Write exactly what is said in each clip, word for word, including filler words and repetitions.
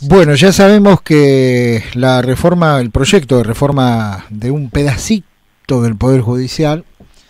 Bueno, ya sabemos que la reforma, el proyecto de reforma de un pedacito del Poder Judicial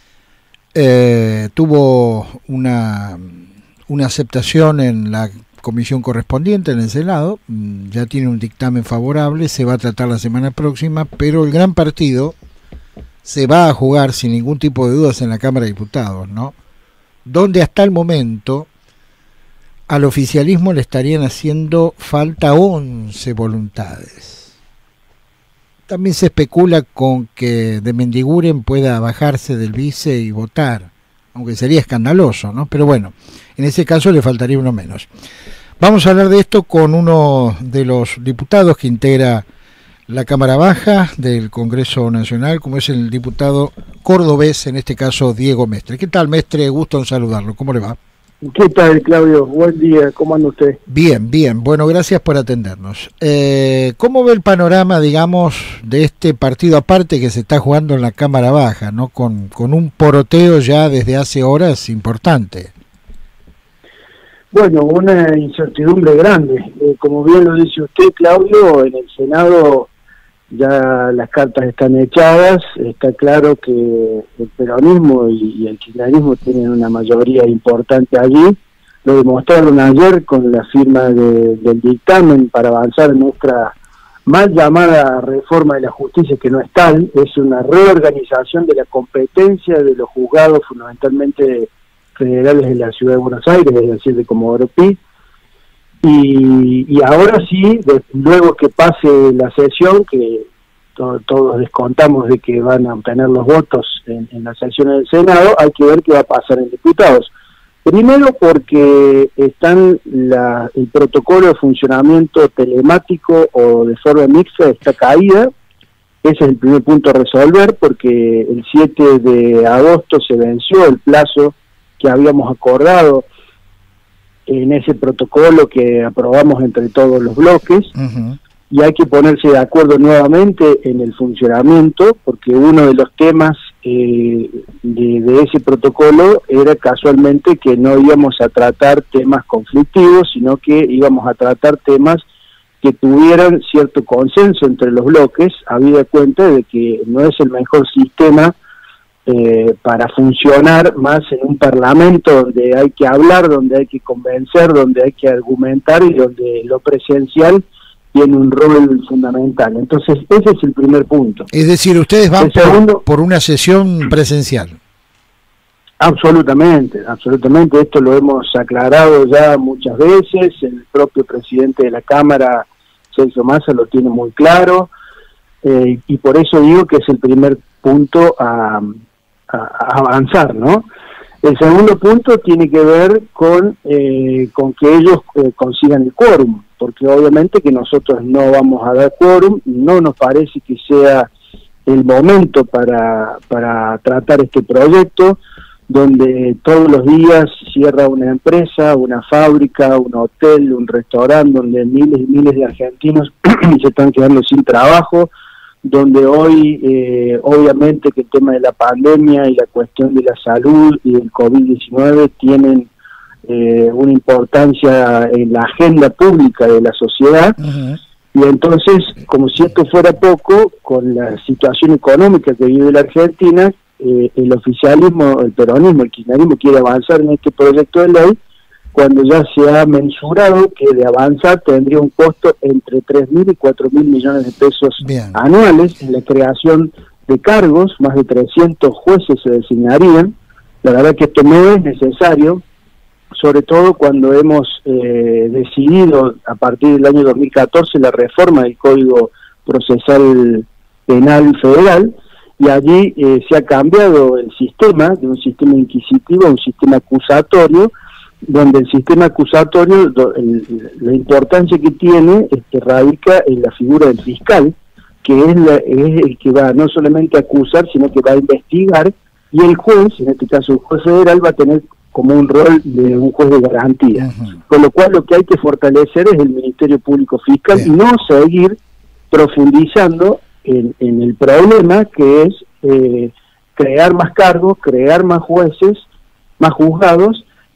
eh, tuvo una, una aceptación en la comisión correspondiente en el Senado, ya tiene un dictamen favorable, se va a tratar la semana próxima, pero el gran partido se va a jugar sin ningún tipo de dudas en la Cámara de Diputados, ¿no? Donde hasta el momento al oficialismo le estarían haciendo falta once voluntades. También se especula con que de Mendiguren pueda bajarse del vice y votar, aunque sería escandaloso, ¿no? Pero bueno, en ese caso le faltaría uno menos. Vamos a hablar de esto con uno de los diputados que integra la Cámara Baja del Congreso Nacional, como es el diputado cordobés, en este caso Diego Mestre. ¿Qué tal, Mestre? Gusto en saludarlo. ¿Cómo le va? ¿Qué tal, Claudio? Buen día, ¿cómo anda usted? Bien, bien, bueno, gracias por atendernos. Eh, ¿Cómo ve el panorama, digamos, de este partido aparte que se está jugando en la Cámara Baja, ¿no? Con, con un poroteo ya desde hace horas importante. Bueno, una incertidumbre grande. Eh, como bien lo dice usted, Claudio, en el Senado ya las cartas están echadas, está claro que el peronismo y, y el kirchnerismo tienen una mayoría importante allí, lo demostraron ayer con la firma de, del dictamen para avanzar en nuestra mal llamada reforma de la justicia, que no es tal, es una reorganización de la competencia de los juzgados fundamentalmente federales de la Ciudad de Buenos Aires, es decir, de Comodoro Pi. Y, y ahora sí, de, luego que pase la sesión, que to, todos descontamos de que van a obtener los votos en, en la sesión del Senado, hay que ver qué va a pasar en diputados. Primero porque están la, el protocolo de funcionamiento telemático o de forma mixta está caída. Ese es el primer punto a resolver, porque el siete de agosto se venció el plazo que habíamos acordado en ese protocolo que aprobamos entre todos los bloques. Uh-huh. Y hay que ponerse de acuerdo nuevamente en el funcionamiento, porque uno de los temas eh, de, de ese protocolo era casualmente que no íbamos a tratar temas conflictivos, sino que íbamos a tratar temas que tuvieran cierto consenso entre los bloques, habida cuenta de que no es el mejor sistema Eh, para funcionar más en un parlamento donde hay que hablar, donde hay que convencer, donde hay que argumentar y donde lo presencial tiene un rol fundamental. Entonces ese es el primer punto. Es decir, ustedes van por, segundo, por una sesión presencial. Absolutamente, absolutamente. Esto lo hemos aclarado ya muchas veces. El propio presidente de la Cámara, Sergio Massa, lo tiene muy claro, eh, y por eso digo que es el primer punto a a avanzar, ¿no? El segundo punto tiene que ver con eh, con que ellos eh, consigan el quórum, porque obviamente que nosotros no vamos a dar quórum, no nos parece que sea el momento para, para tratar este proyecto, donde todos los días cierra una empresa, una fábrica, un hotel, un restaurante, donde miles y miles de argentinos se están quedando sin trabajo, donde hoy eh, obviamente que el tema de la pandemia y la cuestión de la salud y del COVID diecinueve tienen eh, una importancia en la agenda pública de la sociedad. Uh-huh. Y entonces, como si esto fuera poco, con la situación económica que vive la Argentina, eh, el oficialismo, el peronismo, el kirchnerismo quiere avanzar en este proyecto de ley, cuando ya se ha mensurado que de avanzar tendría un costo entre tres mil y cuatro mil millones de pesos Bien. anuales en la creación de cargos, más de trescientos jueces se designarían. La verdad que esto no es necesario, sobre todo cuando hemos eh, decidido a partir del año dos mil catorce la reforma del Código Procesal Penal Federal, y allí eh, se ha cambiado el sistema de un sistema inquisitivo a un sistema acusatorio, donde el sistema acusatorio, el, la importancia que tiene es que radica en la figura del fiscal, que es, la, es el que va no solamente a acusar, sino que va a investigar, y el juez, en este caso el juez federal, va a tener como un rol de un juez de garantía. Uh-huh. Con lo cual lo que hay que fortalecer es el Ministerio Público Fiscal Bien. y no seguir profundizando en, en el problema que es eh, crear más cargos, crear más jueces, más juzgados,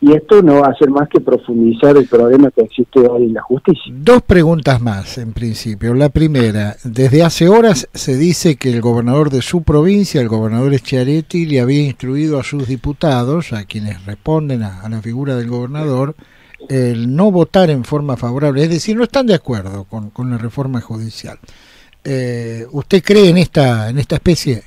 y esto no va a hacer más que profundizar el problema que existe hoy en la justicia. Dos preguntas más, en principio. La primera, desde hace horas se dice que el gobernador de su provincia, el gobernador Schiaretti, le había instruido a sus diputados, a quienes responden a, a la figura del gobernador, el no votar en forma favorable, es decir, no están de acuerdo con, con la reforma judicial. Eh, ¿Usted cree en esta, en esta especie?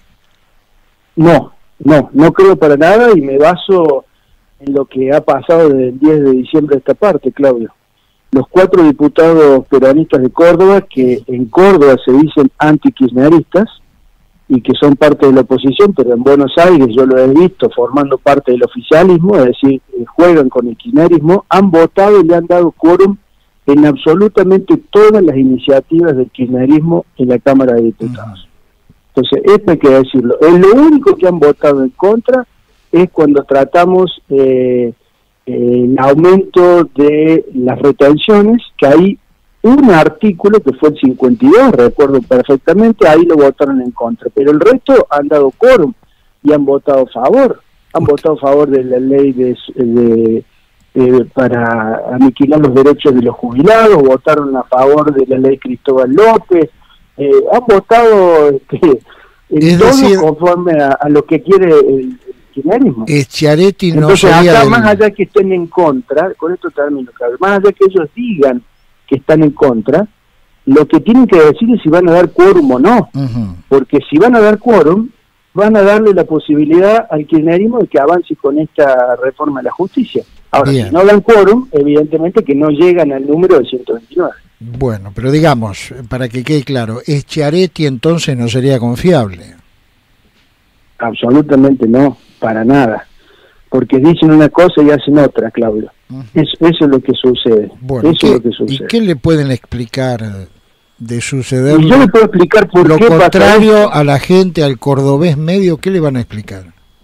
No, no, no creo para nada, y me baso en lo que ha pasado desde el diez de diciembre de esta parte, Claudio. Los cuatro diputados peronistas de Córdoba, que en Córdoba se dicen anti-kirchneristas y que son parte de la oposición, pero en Buenos Aires yo lo he visto formando parte del oficialismo, es decir, juegan con el kirchnerismo, han votado y le han dado quórum en absolutamente todas las iniciativas del kirchnerismo en la Cámara de Diputados. Entonces, esto hay que decirlo. Es lo único que han votado en contra es cuando tratamos eh, eh, el aumento de las retenciones, que hay un artículo que fue el cincuenta y dos, recuerdo perfectamente, ahí lo votaron en contra, pero el resto han dado quórum y han votado a favor, han votado a favor de la ley de, de, de para aniquilar los derechos de los jubilados, votaron a favor de la ley Cristóbal López, eh, han votado este, en todo decir, conforme a, a lo que quiere el kirchnerismo. Schiaretti no Entonces acá, del... más allá que estén en contra, con esto termino, claro, más allá que ellos digan que están en contra, lo que tienen que decir es si van a dar quórum o no, uh-huh. porque si van a dar quórum, van a darle la posibilidad al kirchnerismo de que avance con esta reforma de la justicia. Ahora, Bien. si no dan quórum, evidentemente que no llegan al número de ciento veintinueve. Bueno, pero digamos, para que quede claro, Schiaretti entonces no sería confiable. Absolutamente no, para nada, porque dicen una cosa y hacen otra, Claudio. Uh-huh. Eso, eso es lo que sucede. Bueno, eso ¿qué, es lo que sucede. ¿Y qué le pueden explicar de suceder? Y yo le puedo explicar por lo qué contrario a la gente, al cordobés medio, ¿qué le van a explicar?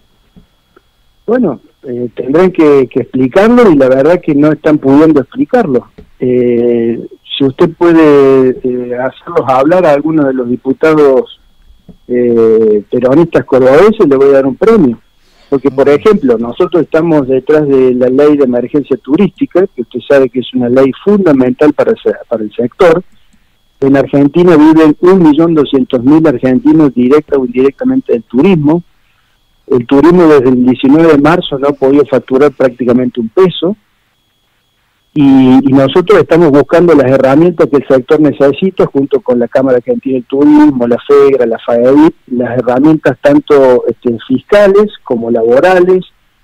Bueno, eh, tendrán que, que explicarlo, y la verdad que no están pudiendo explicarlo. Eh, si usted puede eh, hacerlos hablar a algunos de los diputados eh, peronistas cordobeses, le voy a dar un premio. Porque, por ejemplo, nosotros estamos detrás de la ley de emergencia turística, que usted sabe que es una ley fundamental para el, para el sector. En Argentina viven un millón doscientos mil argentinos directa o indirectamente del turismo. El turismo desde el diecinueve de marzo no ha podido facturar prácticamente un peso. Y, y nosotros estamos buscando las herramientas que el sector necesita, junto con la Cámara Argentina del Turismo, la FEGRA, la FAEDIT, las herramientas tanto este, fiscales como laborales,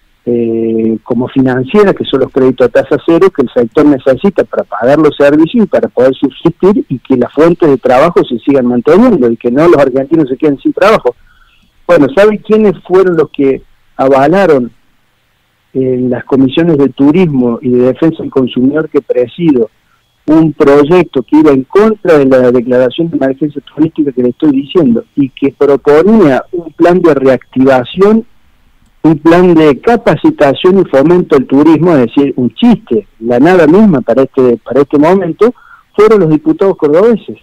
eh, como financieras, que son los créditos a tasa cero, que el sector necesita para pagar los servicios y para poder subsistir, y que las fuentes de trabajo se sigan manteniendo y que no los argentinos se queden sin trabajo. Bueno, ¿saben quiénes fueron los que avalaron en las comisiones de turismo y de defensa del consumidor que presido un proyecto que iba en contra de la declaración de emergencia turística que le estoy diciendo, y que proponía un plan de reactivación, un plan de capacitación y fomento del turismo? Es decir, un chiste, la nada misma para este para este momento? Fueron los diputados cordobeses,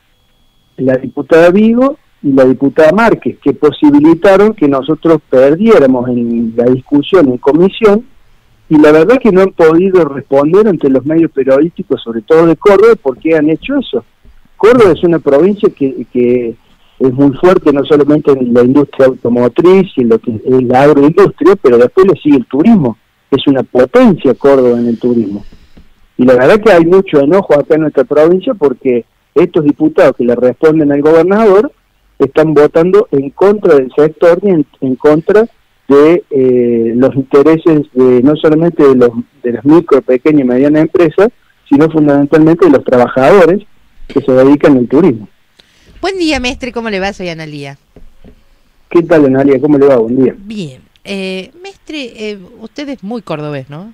la diputada Vigo y la diputada Márquez, que posibilitaron que nosotros perdiéramos en la discusión en comisión, y la verdad que no han podido responder ante los medios periodísticos, sobre todo de Córdoba, por qué han hecho eso. Córdoba es una provincia que, que es muy fuerte, no solamente en la industria automotriz y en lo que es la agroindustria, pero después le sigue el turismo. Es una potencia Córdoba en el turismo. Y la verdad que hay mucho enojo acá en nuestra provincia, porque estos diputados que le responden al gobernador están votando en contra del sector y en, en contra de eh, los intereses de no solamente de los de las micro, pequeñas y medianas empresas, sino fundamentalmente de los trabajadores que se dedican al turismo. Buen día, mestre, ¿cómo le va? Soy Analía. ¿Qué tal, Analía? ¿Cómo le va? Buen día. Bien. Eh, mestre, eh, usted es muy cordobés, ¿no?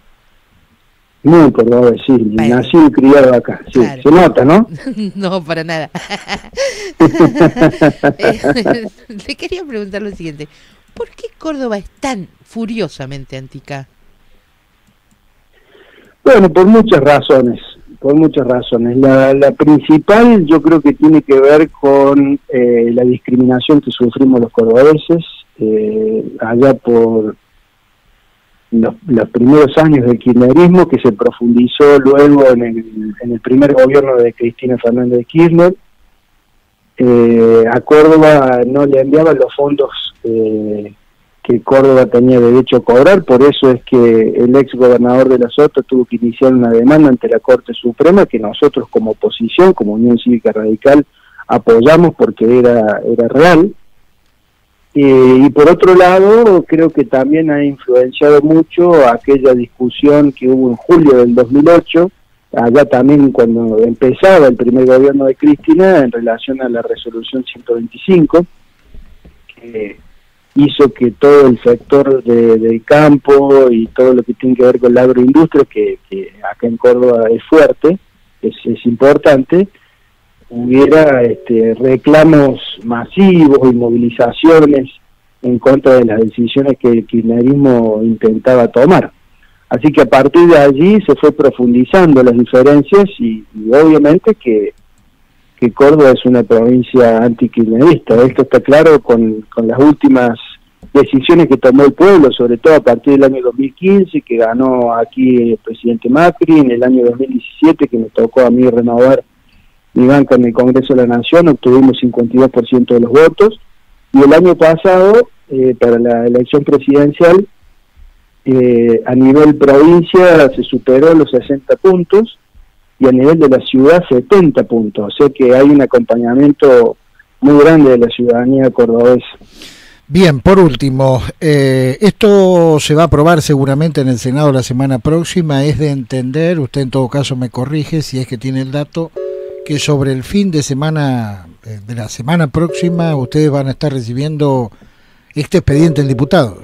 Muy cordobés, sí. Bueno. Nací y criado acá. Sí. Claro. Se nota, ¿no? No, para nada. eh, le quería preguntar lo siguiente. ¿Por qué Córdoba es tan furiosamente anti-K? Bueno, por muchas razones. Por muchas razones. La, la principal yo creo que tiene que ver con eh, la discriminación que sufrimos los cordobeses eh, allá por los, los primeros años del kirchnerismo, que se profundizó luego en el, en el primer gobierno de Cristina Fernández de Kirchner. Eh, a Córdoba no le enviaban los fondos eh, que Córdoba tenía derecho a cobrar, por eso es que el ex gobernador de la Sota tuvo que iniciar una demanda ante la Corte Suprema, que nosotros como oposición, como Unión Cívica Radical, apoyamos porque era, era real. Eh, y por otro lado, creo que también ha influenciado mucho aquella discusión que hubo en julio del dos mil ocho, allá también cuando empezaba el primer gobierno de Cristina, en relación a la resolución ciento veinticinco, que hizo que todo el sector de, del campo y todo lo que tiene que ver con la agroindustria, que, que acá en Córdoba es fuerte, es, es importante, hubiera este, reclamos masivos y movilizaciones en contra de las decisiones que el kirchnerismo intentaba tomar. Así que a partir de allí se fue profundizando las diferencias y, y obviamente que, que Córdoba es una provincia antikirchnerista. Esto está claro con, con las últimas decisiones que tomó el pueblo, sobre todo a partir del año dos mil quince, que ganó aquí el presidente Macri, en el año dos mil diecisiete, que me tocó a mí renovar mi banca en el Congreso de la Nación, obtuvimos cincuenta y dos por ciento de los votos, y el año pasado, eh, para la elección presidencial, eh, a nivel provincia se superó los sesenta puntos, y a nivel de la ciudad setenta puntos, o sea que hay un acompañamiento muy grande de la ciudadanía cordobesa. Bien, por último, eh, esto se va a aprobar seguramente en el Senado la semana próxima. Es de entender, usted en todo caso me corrige si es que tiene el dato, que sobre el fin de semana, eh, de la semana próxima, ustedes van a estar recibiendo este expediente en diputados.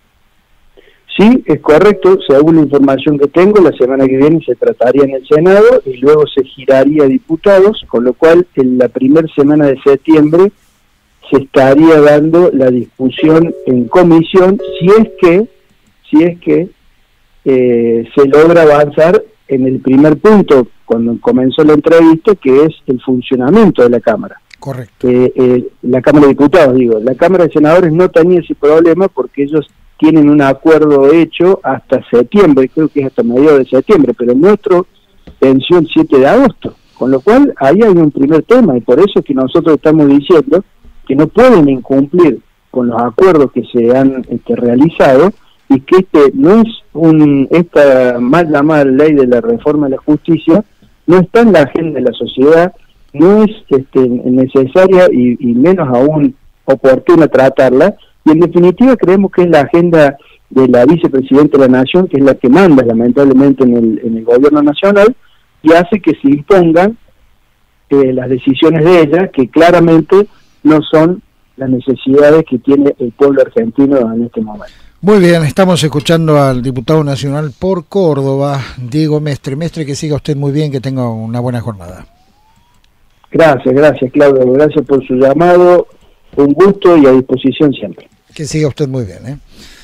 Sí, es correcto, según la información que tengo, la semana que viene se trataría en el Senado y luego se giraría a diputados, con lo cual en la primera semana de septiembre se estaría dando la discusión en comisión, si es que, si es que eh, se logra avanzar en el primer punto, cuando comenzó la entrevista, que es el funcionamiento de la Cámara. Correcto. Eh, eh, la Cámara de Diputados, digo, la Cámara de Senadores no tenía ese problema porque ellos tienen un acuerdo hecho hasta septiembre, creo que es hasta mediados de septiembre, pero nuestro venció el siete de agosto, con lo cual ahí hay un primer tema, y por eso es que nosotros estamos diciendo que no pueden incumplir con los acuerdos que se han este, realizado, y que este no es un esta mal llamada ley de la reforma de la justicia, no está en la agenda de la sociedad, no es este, necesaria y, y menos aún oportuna tratarla, y en definitiva creemos que es la agenda de la vicepresidenta de la Nación, que es la que manda lamentablemente en el, en el gobierno nacional, y hace que se impongan eh, las decisiones de ella, que claramente no son las necesidades que tiene el pueblo argentino en este momento. Muy bien, estamos escuchando al diputado nacional por Córdoba, Diego Mestre. Mestre, que siga usted muy bien, que tenga una buena jornada. Gracias, gracias Claudio, gracias por su llamado, un gusto y a disposición siempre. Que siga usted muy bien, ¿eh?